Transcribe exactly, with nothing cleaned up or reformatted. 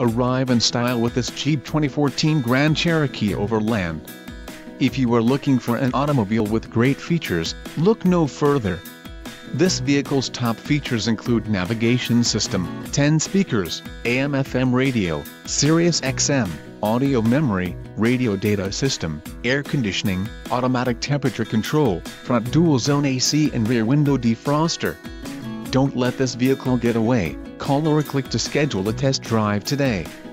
Arrive in style with this Jeep twenty fourteen Grand Cherokee Overland. If you are looking for an automobile with great features, look no further. This vehicle's top features include navigation system, ten speakers, A M F M radio, Sirius X M, audio memory, radio data system, air conditioning, automatic temperature control, front dual zone A C and rear window defroster. Don't let this vehicle get away. Call or click to schedule a test drive today.